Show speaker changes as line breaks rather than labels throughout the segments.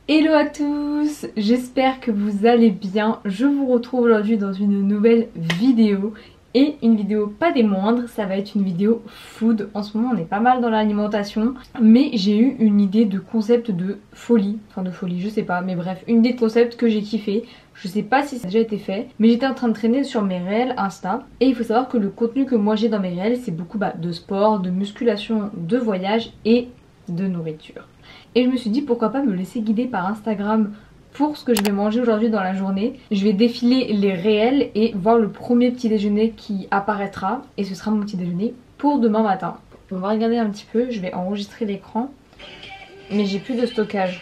Hello à tous, j'espère que vous allez bien. Je vous retrouve aujourd'hui dans une nouvelle vidéo. Et une vidéo pas des moindres, ça va être une vidéo food. En ce moment on est pas mal dans l'alimentation, mais j'ai eu une idée de concept de folie. Enfin de folie, je sais pas, mais bref, une idée de concept que j'ai kiffé. Je sais pas si ça a déjà été fait, mais j'étais en train de traîner sur mes réels Insta. Et il faut savoir que le contenu que moi j'ai dans mes réels, c'est beaucoup de sport, de musculation, de voyage et de nourriture. Et je me suis dit pourquoi pas me laisser guider par Instagram pour ce que je vais manger aujourd'hui dans la journée. Je vais défiler les réels et voir le premier petit déjeuner qui apparaîtra. Et ce sera mon petit déjeuner pour demain matin. On va regarder un petit peu, je vais enregistrer l'écran. Mais j'ai plus de stockage.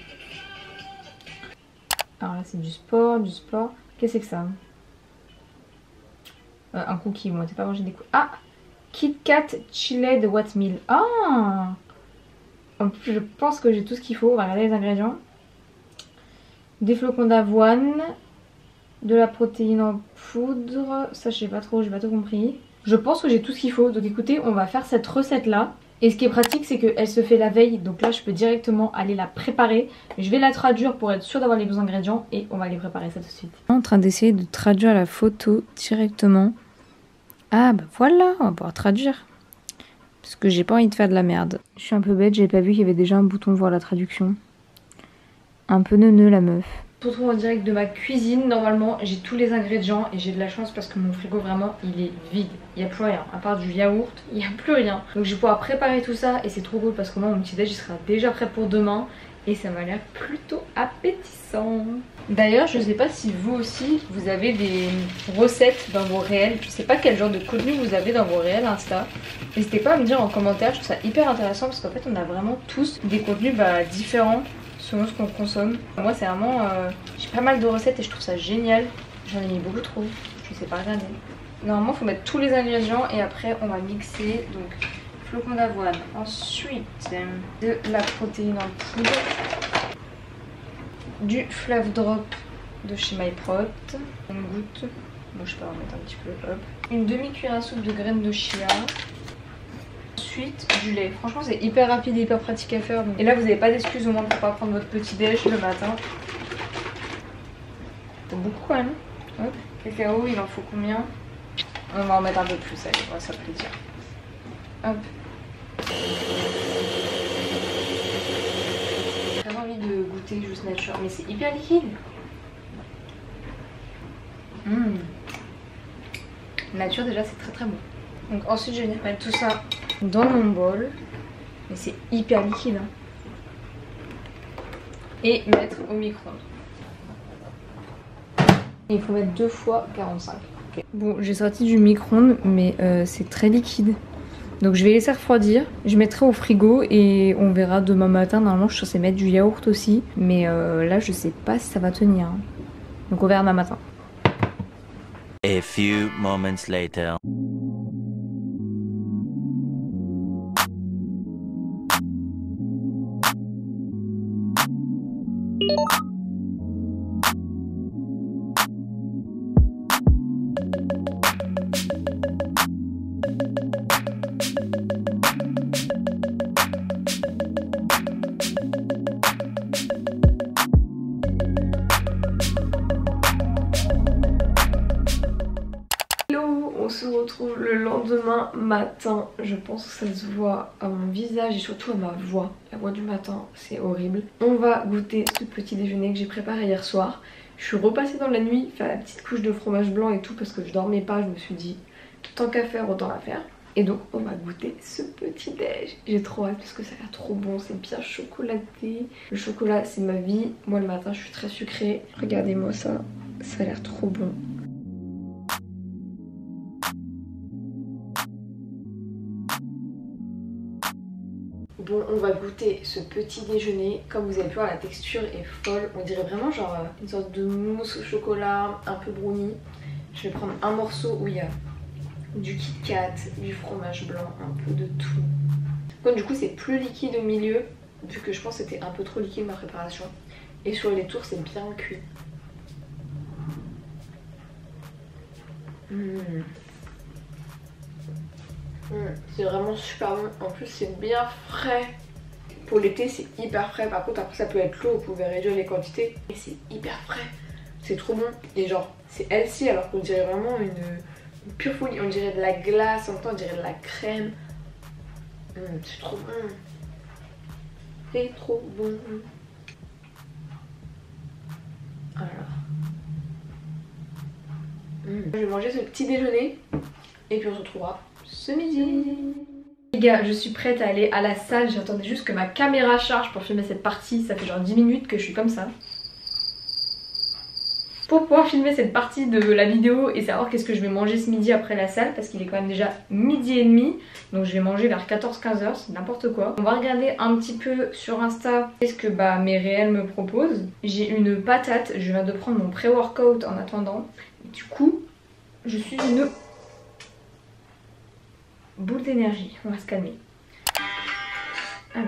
Alors là c'est du sport, du sport. Qu'est-ce que c'est que ça un cookie, bon t'es pas mangé des cookies. Ah, Kit Kat Chilled Oatmeal. Ah, en plus je pense que j'ai tout ce qu'il faut. On va regarder les ingrédients. Des flocons d'avoine, de la protéine en poudre, ça je sais pas trop, j'ai pas tout compris. Je pense que j'ai tout ce qu'il faut, donc écoutez, on va faire cette recette là. Et ce qui est pratique c'est qu'elle se fait la veille, donc là je peux directement aller la préparer. Je vais la traduire pour être sûre d'avoir les bons ingrédients et on va les préparer ça tout de suite. En train d'essayer de traduire la photo directement. Ah bah voilà, on va pouvoir traduire. Parce que j'ai pas envie de faire de la merde. Je suis un peu bête, j'ai pas vu qu'il y avait déjà un bouton voir la traduction. Un peu neuneux la meuf. Je me retrouve en direct de ma cuisine. Normalement j'ai tous les ingrédients et j'ai de la chance parce que mon frigo vraiment il est vide. Il n'y a plus rien. À part du yaourt, il n'y a plus rien. Donc je vais pouvoir préparer tout ça et c'est trop cool parce que moi mon petit déj il sera déjà prêt pour demain. Et ça m'a l'air plutôt appétissant. D'ailleurs je sais pas si vous aussi vous avez des recettes dans vos réels. Je sais pas quel genre de contenu vous avez dans vos réels Insta. N'hésitez pas à me dire en commentaire, je trouve ça hyper intéressant parce qu'en fait on a vraiment tous des contenus différents selon ce qu'on consomme. Moi c'est vraiment j'ai pas mal de recettes et je trouve ça génial. J'en ai mis beaucoup trop, je sais pas regarder. Normalement faut mettre tous les ingrédients et après on va mixer. Donc flocons d'avoine, ensuite de la protéine en poudre, du Flav Drop de chez MyProt, une goutte, bon je peux en mettre un petit peu, hop, une demi-cuillère à soupe de graines de chia. Ensuite du lait, franchement c'est hyper rapide et hyper pratique à faire donc. Et là vous n'avez pas d'excuse au moins pour pas prendre votre petit déj le matin. C'est beaucoup quand même. Hop. Cacao il en faut combien? On va en mettre un peu plus, allez, on va se faire plaisir. Hop. J'ai envie de goûter juste nature, mais c'est hyper liquide. Nature déjà c'est très très bon. Donc ensuite je vais venir mettre tout ça dans mon bol. Mais c'est hyper liquide hein. Et mettre au micro-ondes. Il faut mettre 2 fois 45. Okay. Bon j'ai sorti du micro-ondes mais c'est très liquide. Donc je vais laisser refroidir. Je mettrai au frigo et on verra demain matin. Normalement je suis censée mettre du yaourt aussi. Mais là je sais pas si ça va tenir hein. Donc on verra demain matin.
A few moments later.
On se retrouve le lendemain matin. Je pense que ça se voit à mon visage et surtout à ma voix. La voix du matin, c'est horrible. On va goûter ce petit déjeuner que j'ai préparé hier soir. Je suis repassée dans la nuit faire la petite couche de fromage blanc et tout parce que je dormais pas. Je me suis dit, tant qu'à faire, autant la faire. Et donc on va goûter ce petit déj. J'ai trop hâte parce que ça a l'air trop bon, c'est bien chocolaté. Le chocolat c'est ma vie. Moi le matin je suis très sucrée. Regardez-moi ça, ça a l'air trop bon. Bon, on va goûter ce petit déjeuner. Comme vous avez pu voir, la texture est folle. On dirait vraiment genre une sorte de mousse au chocolat, un peu brownie. Je vais prendre un morceau où il y a du Kit Kat, du fromage blanc, un peu de tout. Donc du coup c'est plus liquide au milieu, vu que je pense que c'était un peu trop liquide ma préparation. Et sur les tours c'est bien cuit. C'est vraiment super bon. En plus c'est bien frais. Pour l'été c'est hyper frais, par contre après ça peut être lourd, vous pouvez réduire les quantités. Et c'est hyper frais, c'est trop bon. Et genre c'est healthy alors qu'on dirait vraiment une pure folie. On dirait de la glace, en même temps on dirait de la crème. C'est trop bon. C'est trop bon. Alors. Je vais manger ce petit déjeuner et puis on se retrouvera ce midi. Les gars, je suis prête à aller à la salle. J'attendais juste que ma caméra charge pour filmer cette partie. Ça fait genre 10 minutes que je suis comme ça. Pour pouvoir filmer cette partie de la vidéo et savoir qu'est-ce que je vais manger ce midi après la salle, parce qu'il est quand même déjà midi et demi, donc je vais manger vers 14-15 h, c'est n'importe quoi. On va regarder un petit peu sur Insta qu'est-ce que mes réels me proposent. J'ai une patate, je viens de prendre mon pré-workout en attendant. Du coup, je suis une boule d'énergie, on va se calmer. Alors.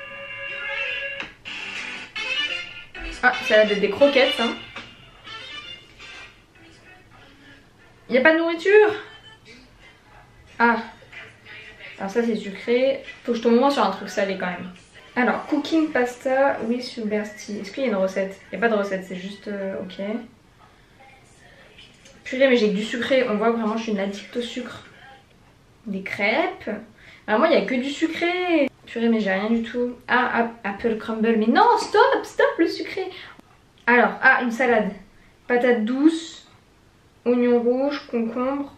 Ah, ça a l'air d'être des croquettes, hein. Y a pas de nourriture? Ah. Alors ça c'est sucré. Faut que je tombe au moins sur un truc salé quand même. Alors, cooking pasta with sugar tea. Est-ce qu'il y a une recette? Y a pas de recette, c'est juste... ok. Purée, mais j'ai que du sucré. On voit vraiment je suis une addict au sucre. Des crêpes. Alors moi il y a que du sucré. Purée, mais j'ai rien du tout. Ah, apple crumble. Mais non, stop le sucré. Alors, une salade. Patate douce. Oignon rouge, concombre,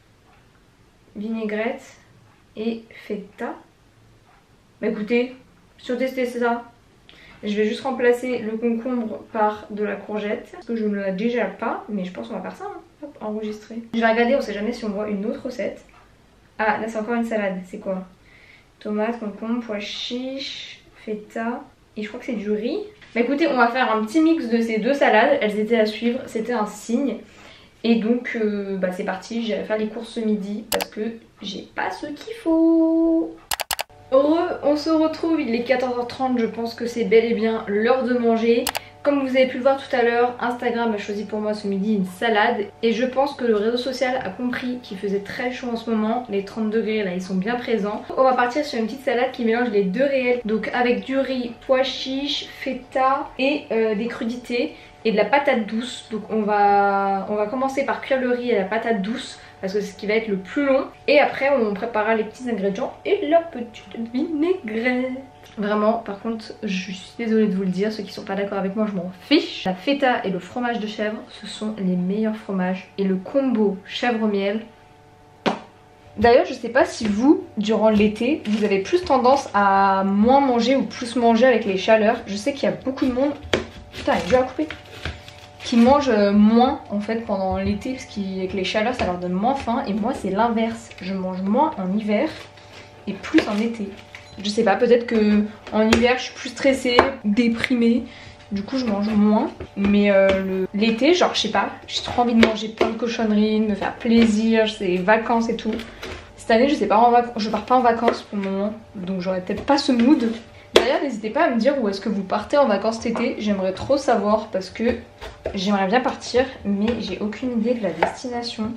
vinaigrette et feta. Bah écoutez, si on testait ça, je vais juste remplacer le concombre par de la courgette. Parce que je ne l'ai déjà pas, mais je pense qu'on va faire ça, hein. Hop, enregistrer. Je vais regarder, on sait jamais si on voit une autre recette. Ah, là c'est encore une salade, c'est quoi? Tomate, concombre, pois chiches, feta et je crois que c'est du riz. Bah écoutez, on va faire un petit mix de ces deux salades, elles étaient à suivre, c'était un signe. Et donc c'est parti, j'irai faire les courses ce midi parce que j'ai pas ce qu'il faut. Heureux, on se retrouve, il est 14 h 30, je pense que c'est bel et bien l'heure de manger. Comme vous avez pu le voir tout à l'heure, Instagram a choisi pour moi ce midi une salade. Et je pense que le réseau social a compris qu'il faisait très chaud en ce moment. Les 30 degrés là, ils sont bien présents. On va partir sur une petite salade qui mélange les deux réels. Donc avec du riz, pois chiches, feta et des crudités. Et de la patate douce. Donc on va commencer par cuire le riz et la patate douce parce que c'est ce qui va être le plus long. Et après on préparera les petits ingrédients et la petite vinaigrette. Vraiment, par contre, je suis désolée de vous le dire, ceux qui sont pas d'accord avec moi, je m'en fiche. La feta et le fromage de chèvre, ce sont les meilleurs fromages. Et le combo chèvre-miel. D'ailleurs, je sais pas si vous, durant l'été, vous avez plus tendance à moins manger ou plus manger avec les chaleurs. Je sais qu'il y a beaucoup de monde... Putain, il est dur à couper. Qui mangent moins en fait pendant l'été parce qu'avec les chaleurs ça leur donne moins faim. Et moi c'est l'inverse, je mange moins en hiver et plus en été. Je sais pas, peut-être que en hiver je suis plus stressée, déprimée, du coup je mange moins. Mais l'été, genre je sais pas, j'ai trop envie de manger plein de cochonneries, de me faire plaisir, c'est les vacances et tout. Cette année je pars pas en vacances pour le moment, donc j'aurais peut-être pas ce mood. D'ailleurs n'hésitez pas à me dire où est-ce que vous partez en vacances cet été, j'aimerais trop savoir parce que j'aimerais bien partir mais j'ai aucune idée de la destination.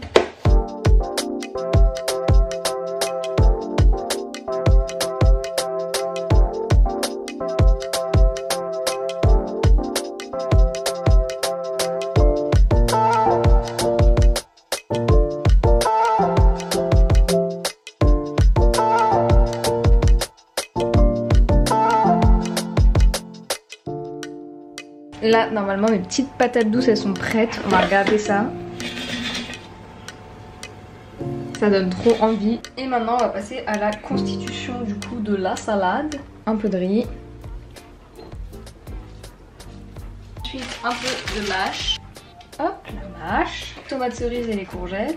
Là, normalement, mes petites patates douces, elles sont prêtes. On va regarder ça. Ça donne trop envie. Et maintenant, on va passer à la constitution du coup de la salade. Un peu de riz. Ensuite, un peu de mâche. Hop, la mâche. Tomates cerises et les courgettes.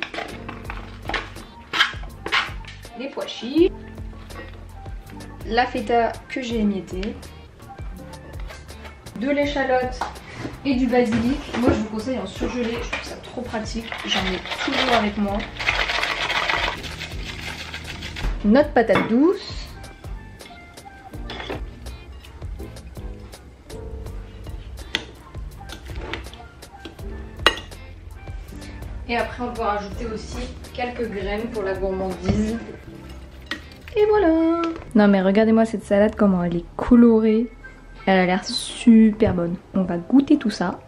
Les pois chiches. La feta que j'ai émiettée. De l'échalote et du basilic. Moi je vous conseille en surgelé, je trouve ça trop pratique, j'en ai toujours avec moi. Notre patate douce. Et après on peut rajouter aussi quelques graines pour la gourmandise. Et voilà. Non mais regardez-moi cette salade, comment elle est colorée. Elle a l'air super bonne. On va goûter tout ça.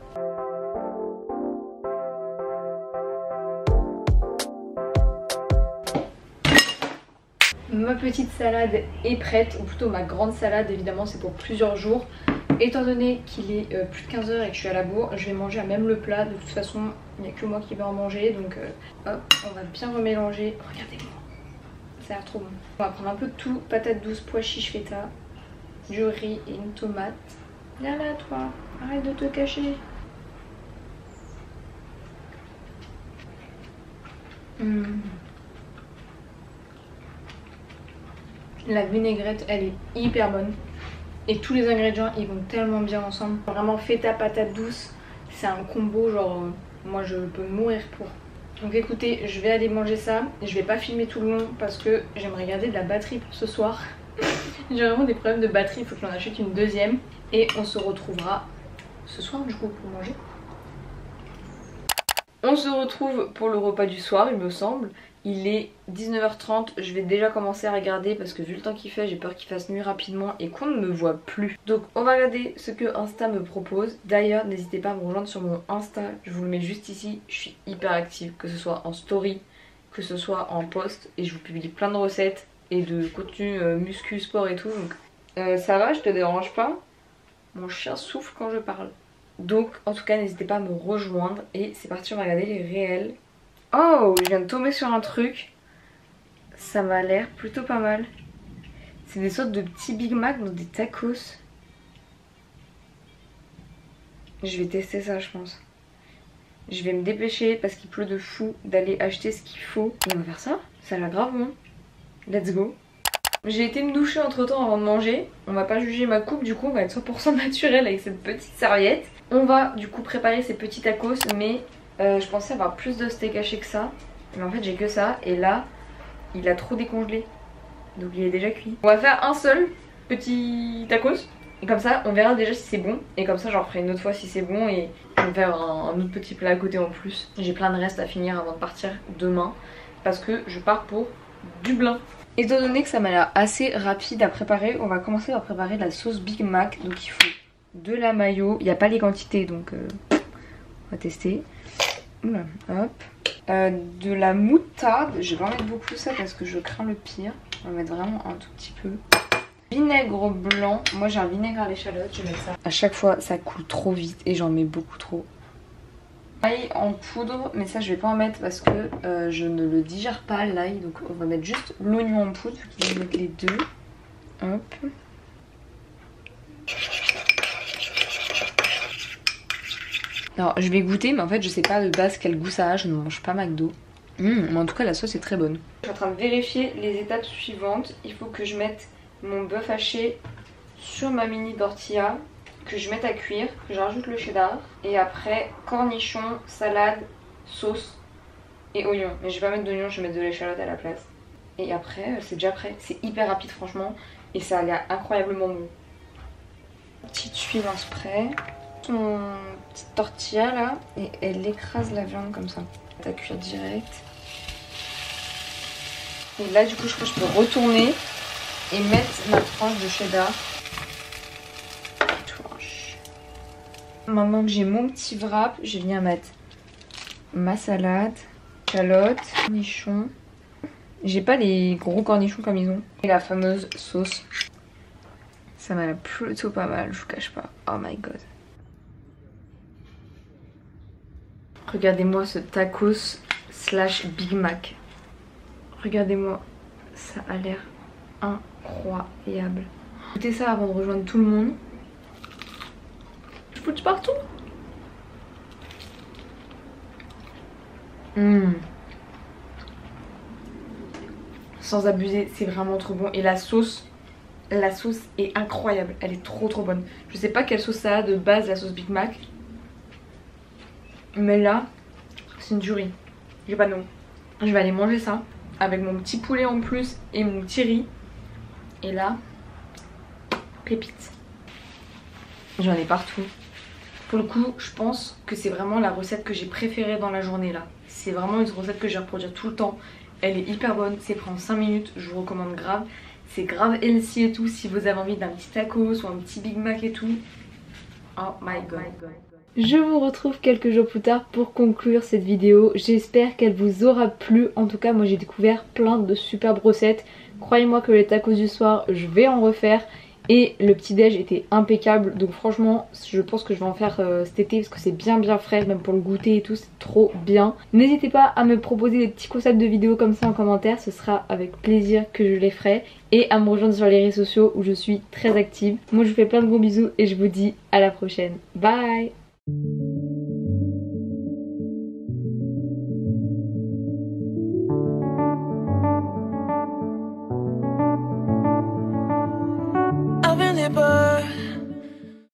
Ma petite salade est prête, ou plutôt ma grande salade, évidemment c'est pour plusieurs jours. Étant donné qu'il est plus de 15 h et que je suis à la bourre, je vais manger à même le plat. De toute façon, il n'y a que moi qui vais en manger, donc hop, on va bien remélanger. Regardez-moi, ça a l'air trop bon. On va prendre un peu de tout, patates douces, pois chiches, feta, du riz et une tomate. Viens là toi, arrête de te cacher. La vinaigrette elle est hyper bonne. Et tous les ingrédients ils vont tellement bien ensemble. Vraiment feta patate douce, c'est un combo genre moi je peux mourir pour. Donc écoutez, je vais aller manger ça. Je vais pas filmer tout le long parce que j'aimerais garder de la batterie pour ce soir. J'ai vraiment des problèmes de batterie, il faut que j'en achète une deuxième. Et on se retrouvera ce soir du coup pour manger. On se retrouve pour le repas du soir il me semble. Il est 19 h 30, je vais déjà commencer à regarder parce que vu le temps qu'il fait, j'ai peur qu'il fasse nuit rapidement et qu'on ne me voit plus. Donc on va regarder ce que Insta me propose. D'ailleurs, n'hésitez pas à me rejoindre sur mon Insta, je vous le mets juste ici. Je suis hyper active, que ce soit en story, que ce soit en post. Et je vous publie plein de recettes et de contenu muscu, sport et tout. Donc ça va, je te dérange pas? Mon chien souffle quand je parle. Donc en tout cas, n'hésitez pas à me rejoindre. Et c'est parti, on va regarder les réels. Oh, je viens de tomber sur un truc. Ça m'a l'air plutôt pas mal. C'est des sortes de petits Big Mac, donc des tacos. Je vais tester ça je pense. Je vais me dépêcher parce qu'il pleut de fou d'aller acheter ce qu'il faut. Et on va faire ça. Ça a l'air grave bon. Let's go. J'ai été me doucher entre temps avant de manger. On va pas juger ma coupe, du coup on va être 100% naturel avec cette petite serviette. On va du coup préparer ces petits tacos, mais je pensais avoir plus de steak haché que ça. Mais en fait j'ai que ça et là il a trop décongelé. Donc il est déjà cuit. On va faire un seul petit tacos. Et comme ça on verra déjà si c'est bon. Et comme ça j'en ferai une autre fois si c'est bon. Et je vais faire un autre petit plat à côté en plus. J'ai plein de restes à finir avant de partir demain. Parce que je pars pour Dublin. Étant donné que ça m'a l'air assez rapide à préparer, on va commencer à préparer la sauce Big Mac. Donc il faut de la mayo. Il n'y a pas les quantités donc on va tester. Oula, hop. De la moutarde. Je vais pas en mettre beaucoup ça parce que je crains le pire. On va mettre vraiment un tout petit peu. Vinaigre blanc. Moi j'ai un vinaigre à l'échalote. Je vais mettre ça. À chaque fois ça coule trop vite et j'en mets beaucoup trop. L'ail en poudre, mais ça je vais pas en mettre parce que je ne le digère pas l'ail. Donc on va mettre juste l'oignon en poudre. Il faut mettre les deux. Hop. Alors je vais goûter mais en fait je sais pas de base quel goût ça a, je ne mange pas McDo. Mais en tout cas la sauce est très bonne. Je suis en train de vérifier les étapes suivantes. Il faut que je mette mon bœuf haché sur ma mini tortilla, que je mette à cuire, que je rajoute le cheddar. Et après cornichons, salade, sauce et oignons. Mais je vais pas mettre d'oignons, je vais mettre de l'échalote à la place. Et après c'est déjà prêt, c'est hyper rapide franchement. Et ça a l'air incroyablement bon. Petite huile en spray. Mon petite tortilla là et elle écrase la viande comme ça. À cuire direct. Et là du coup je crois que je peux retourner et mettre ma tranche de cheddar. Maintenant que j'ai mon petit wrap, je vais venir mettre ma salade, calotte, cornichons. J'ai pas les gros cornichons comme ils ont. Et la fameuse sauce. Ça m'a l'air plutôt pas mal, je vous cache pas. Oh my god. Regardez-moi ce tacos slash Big Mac. Regardez-moi, ça a l'air incroyable. Goûtez ça avant de rejoindre tout le monde. Je foutre partout. Sans abuser, c'est vraiment trop bon. Et la sauce est incroyable. Elle est trop bonne. Je sais pas quelle sauce ça a de base, la sauce Big Mac. Mais là, c'est une tuerie. J'ai pas de nom. Je vais aller manger ça avec mon petit poulet en plus et mon petit riz. Et là, pépite. J'en ai partout. Pour le coup, je pense que c'est vraiment la recette que j'ai préférée dans la journée là. C'est vraiment une recette que je vais reproduire tout le temps. Elle est hyper bonne, c'est pris en 5 minutes, je vous recommande grave. C'est grave healthy et tout, si vous avez envie d'un petit tacos ou un petit Big Mac et tout. Oh my god. Je vous retrouve quelques jours plus tard pour conclure cette vidéo. J'espère qu'elle vous aura plu. En tout cas, moi j'ai découvert plein de superbes recettes. Croyez-moi que les tacos du soir, je vais en refaire. Et le petit déj était impeccable, donc franchement je pense que je vais en faire cet été parce que c'est bien frais, même pour le goûter et tout, c'est trop bien. N'hésitez pas à me proposer des petits concepts de vidéos comme ça en commentaire, ce sera avec plaisir que je les ferai. Et à me rejoindre sur les réseaux sociaux où je suis très active. Moi je vous fais plein de gros bisous et je vous dis à la prochaine. Bye.